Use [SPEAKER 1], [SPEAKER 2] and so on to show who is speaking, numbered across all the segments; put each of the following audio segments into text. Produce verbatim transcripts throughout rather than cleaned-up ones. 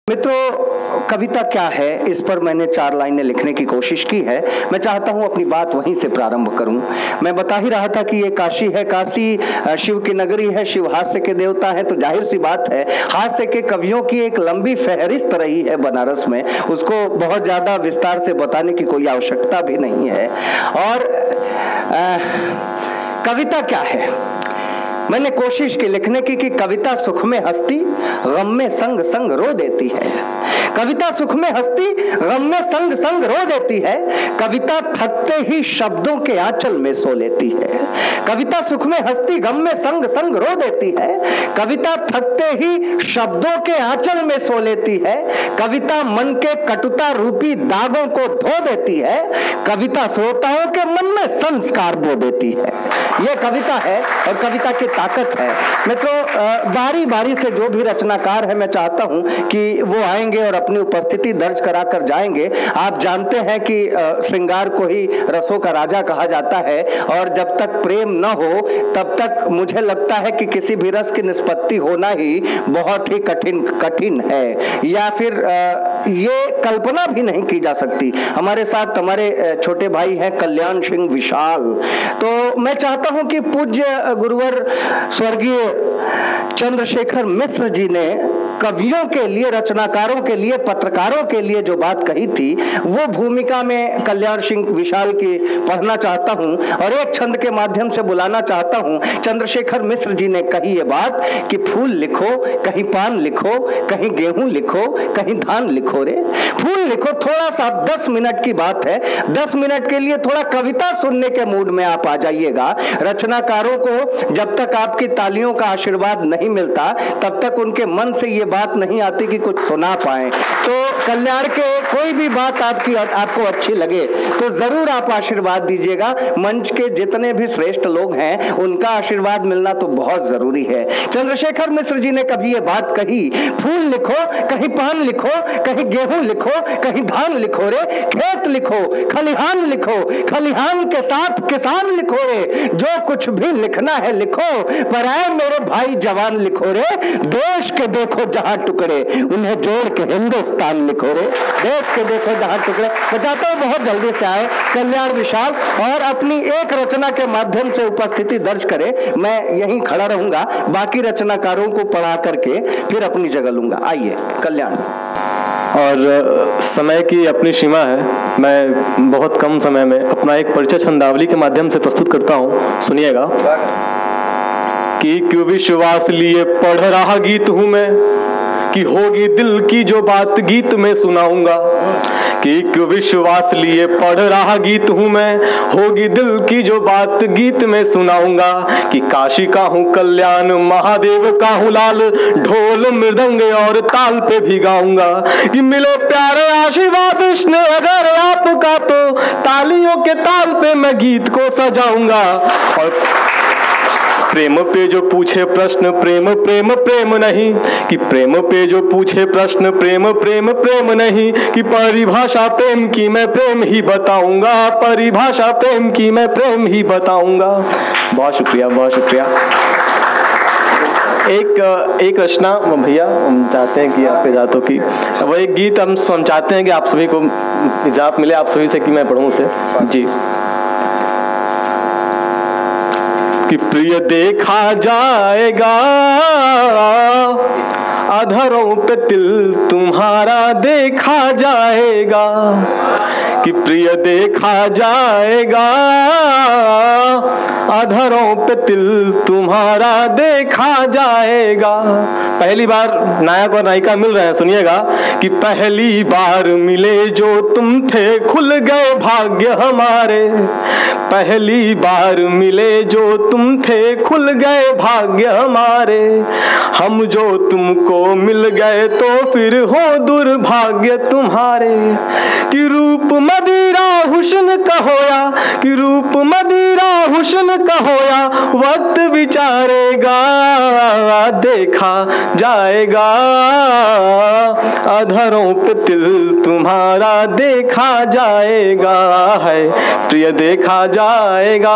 [SPEAKER 1] मित्रों, कविता क्या है, इस पर मैंने चार लाइनें लिखने की कोशिश की है। मैं चाहता हूं अपनी बात वहीं से प्रारंभ करूं। मैं बता ही रहा था कि ये काशी है, काशी शिव की नगरी है, शिव हास्य के देवता है, तो जाहिर सी बात है हास्य के कवियों की एक लंबी फहरिस्त रही है बनारस में, उसको बहुत ज्यादा विस्तार से बताने की कोई आवश्यकता भी नहीं है। और आ, कविता क्या है, मैंने कोशिश की लिखने की कि कविता सुख में हंसती, गम में संग संग रो देती है। कविता सुख में हंसती, गम में संग संग रो देती है। कविता थकते ही शब्दों के आंचल में सो लेती है। कविता सुख में हंसती, गम में संग संग रो देती है। कविता थकते ही शब्दों के आंचल में सो लेती है। कविता मन के कटुता रूपी दागों को धो देती है। कविता श्रोताओं के मन में संस्कार बो देती है। यह कविता है और कविता की ताकत है। मित्रों, बारी बारी से जो भी रचनाकार है, मैं चाहता हूं कि वो आएंगे और अपनी उपस्थिति दर्ज करा कर जाएंगे। आप जानते हैं कि श्रृंगार को ही रसों का राजा कहा जाता है, और जब तक प्रेम न हो तब तक मुझे लगता है कि किसी भी रस की निष्पत्ति होना ही बहुत ही कठिन कठिन है, या फिर ये कल्पना भी नहीं की जा सकती। हमारे साथ हमारे छोटे भाई हैं कल्याण सिंह विशाल। तो मैं चाहता हूं कि पूज्य गुरुवर स्वर्गीय चंद्रशेखर मिश्र जी ने कवियों के लिए, रचनाकारों के लिए, पत्रकारों के लिए जो बात कही थी, वो भूमिका में कल्याण सिंह विशाल की पढ़ना चाहता हूं और एक छंद के माध्यम से बुलाना चाहता हूं। चंद्रशेखर मिश्र जी ने कही ये बात कि फूल लिखो, कहीं पान लिखो, कहीं गेहूं लिखो, कहीं धान लिखो रे। फूल लिखो, थोड़ा सा दस मिनट की बात है, दस मिनट के लिए थोड़ा कविता सुनने के मूड में आप आ जाइएगा। रचनाकारों को जब तक आपकी तालियों का आशीर्वाद नहीं मिलता तब तक उनके मन से ये बात नहीं आती कि कुछ सुना पाए। तो कल्याण के कोई भी बात आपकी आपको अच्छी लगे तो जरूर आप आशीर्वाद दीजिएगा। मंच के जितने भी श्रेष्ठ लोग हैं उनका आशीर्वाद मिलना तो बहुत जरूरी है। चंद्रशेखर मिश्र जी ने कभी ये बात कही, फूल लिखो, कहीं पान लिखो, कहीं गेहूं लिखो, कहीं धान लिखो रे। खेत लिखो, खलिहान लिखो, खलिहान के साथ किसान लिखो रे। जो कुछ भी लिखना है लिखो, पर आए मेरे भाई जवान लिखो रे। देश के देखो जहां टुकड़े, उन्हें जोड़ के हिंदुस्तान लिखो रे। देश के देखो जहां टुकड़े। मैं चाहता हूं बहुत जल्दी से आए कल्याण विशाल और अपनी एक रचना के माध्यम से उपस्थिति दर्ज करे। मैं यहीं खड़ा रहूंगा, बाकी रचनाकारों को पढ़ा करके फिर अपनी जगह लूंगा। आइए कल्याण।
[SPEAKER 2] और समय की अपनी सीमा है, मैं बहुत कम समय में अपना एक परिचय छंदावली के माध्यम से प्रस्तुत करता हूँ। सुनिएगा कि क्यों विश्वास लिए पढ़ रहा गीत हूँ मैं, कि होगी दिल की जो बात गीत में सुनाऊंगा। कि क्यों विश्वास लिए पढ़ रहा गीत हूँ मैं, होगी दिल की जो बात गीत में सुनाऊंगा। कि काशी का हूँ कल्याण, महादेव का हूँ लाल, ढोल मृदंग और ताल पे भी गाऊंगा। कि मिले प्यारे आशीर्वाद स्नेह अगर आपका, तो तालियों के ताल पे मैं गीत को सजाऊंगा। और प्रेम पे जो पूछे प्रश्न, प्रेम प्रेम प्रेम नहीं। कि प्रेम पे जो पूछे प्रश्न, प्रेम प्रेम प्रेम नहीं। कि परिभाषा प्रेम की मैं प्रेम ही बताऊंगा, परिभाषा प्रेम की मैं प्रेम ही बताऊंगा। बहुत शुक्रिया, बहुत शुक्रिया। एक एक रचना भैया हम चाहते हैं कि आप इजाजत की, वो एक गीत हम हम चाहते हैं कि आप सभी को इजाजत मिले, आप सभी से कि मैं पढ़ूं उसे। जी। कि प्रिय देखा जाएगा अधरों पे तिल तुम्हारा देखा जाएगा। कि प्रिय देखा जाएगा अधरों पे तिल तुम्हारा देखा जाएगा। पहली बार नायक और नायिका मिल रहे हैं, सुनिएगा। कि पहली बार मिले जो तुम थे, खुल गए भाग्य हमारे। पहली बार मिले जो तुम थे, खुल गए भाग्य हमारे। हम जो तुमको मिल गए तो फिर हो दुर्भाग्य तुम्हारे। कि रूप मदिरा हुस्न का होया, कि रूप मदिरा हुस्न का होया, वक्त विचारेगा देखा जाएगा अधरों पे तिल तुम्हारा देखा जाएगा। है प्रिय देखा जाएगा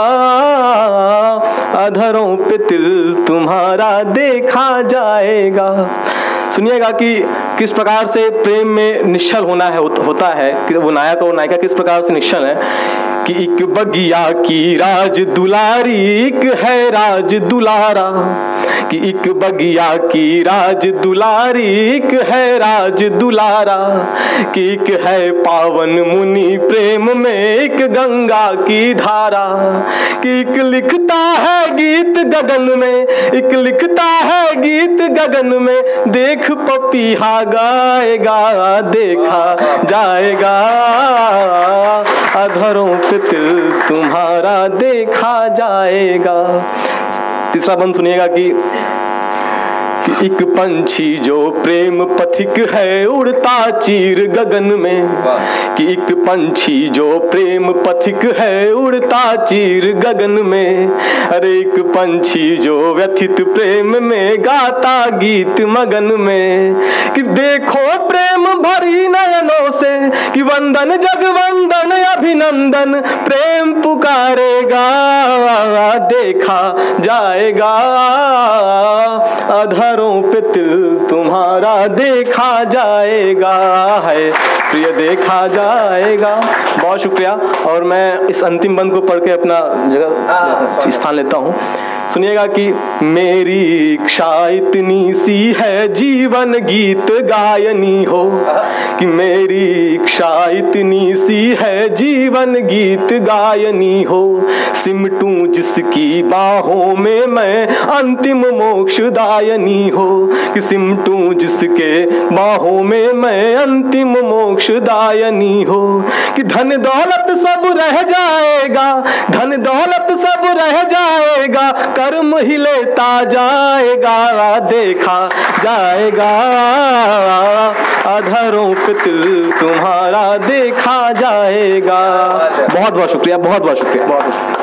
[SPEAKER 2] अधरों पे तिल तुम्हारा देखा जाएगा। सुनिएगा कि किस प्रकार से प्रेम में निश्चल होना है होता है कि वो नायक और नायिका किस प्रकार से निश्चल है कि एक बगिया की राज दुलारी एक है राज दुलारा, कि एक बगिया की राज दुलारी एक है राज दुलारा, कि एक है पावन मुनि प्रेम में एक गंगा की धारा, कि एक लिखता है गीत गगन में, एक लिखता है गीत गगन में, देख पपीहा गाएगा देखा जाएगा, अधरों पे तिल तुम्हारा देखा जाएगा। तीसरा बंद सुनिएगा कि कि एक पंछी जो प्रेम पथिक है उड़ता चीर गगन में, कि एक पंछी जो प्रेम पथिक है उड़ता चीर गगन में, अरे एक पंछी जो व्यथित प्रेम में गाता गीत मगन में, कि देखो प्रेम भरी नयनों से कि वंदन जगवंदन अभिनंदन, प्रेम पुकारेगा देखा जाएगा, अधर पे तिल तुम्हारा देखा जाएगा, है प्रिय देखा जाएगा। बहुत शुक्रिया। और मैं इस अंतिम बंद को पढ़ के अपना जगह स्थान लेता हूँ। सुनिएगा कि मेरी इच्छा इतनी सी है जीवन गीत गायनी हो, कि मेरी इच्छा इतनी सी है जीवन गीत गायनी हो, सिमटूं जिसकी बाहों में मैं अंतिम मोक्ष दायनी हो, कि सिमटूं जिसके बाहों में मैं अंतिम मोक्ष दायनी हो, कि धन दौलत सब रह जाएगा, धन दौलत सब रह जाएगा, कर्म ही लेता जाएगा देखा जाएगा, अधरों पे तिल तुम्हारा देखा जाएगा। बहुत बहुत शुक्रिया, बहुत बहुत शुक्रिया, बहुत बहुत शुक्रिया।